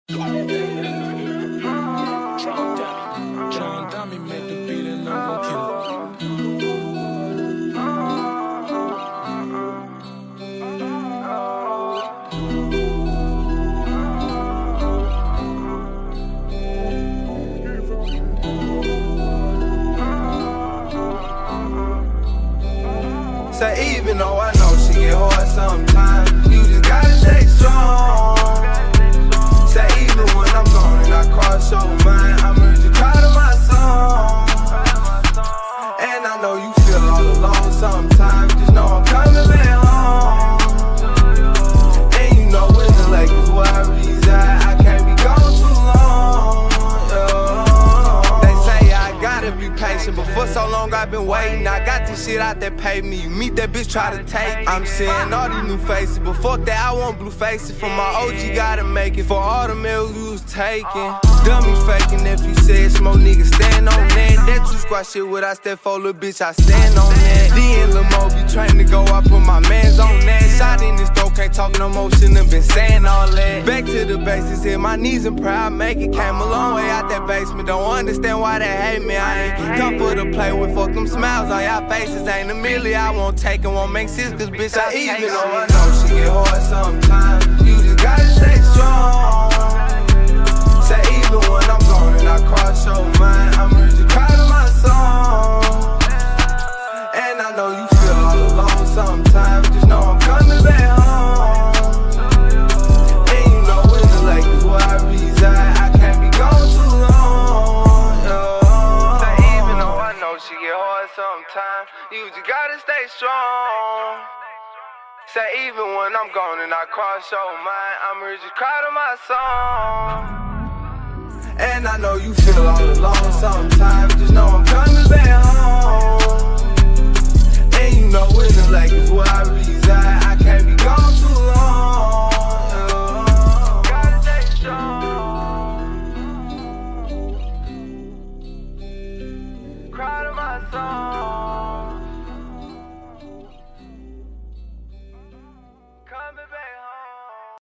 Tron Dummy made the beat and I'm gon' kill it. Say even though I know she get hard sometimes, you just gotta stay strong. Say even when I'm gone and I cross your mind, I'ma just cry to my song. And I know you feel all alone sometimes, just know I'm coming back home. And you know when the lake is where I reside, I can't be gone too long. They say I gotta be patient, but for so long I've been waiting. I got this shit out that paid me. You meet that bitch, try to take. I'm seeing all these new faces, but fuck that, I want blue faces. For my OG, gotta make it. For all the milk you was taking. Dummy faking if you said smoke, niggas stand on that. That you squat shit what I step for, little bitch, I stand on that. D and Lil Mo be trained to go, I put my mans on that. Shot in this throat, can't talk no more, shouldn't have been saying all that. Back to the basics, hit my knees and pray I make it. Came a long way out that basement, don't understand why they hate me. I ain't come for the play with, fuck them smiles on y'all faces. Ain't a milli, I won't take it, won't make sense, cause bitch, I even though I know she get hard sometimes, you just gotta stay strong. Say even when I'm gone and I cross your mind, I'ma just cry to my song. And I know you feel all alone sometimes, just know I'm coming back home. And you know when the lake is where I reside, I can't be gone too long. Say even though I know she get hard sometimes, you just gotta stay strong. Say even when I'm gone and I cross your mind, I'ma just cry to my song. And I know you feel all alone sometimes, just know I'm coming back home. And you know when the lake is where I reside, I can't be gone too long. Gotta stay strong. Cry to my song.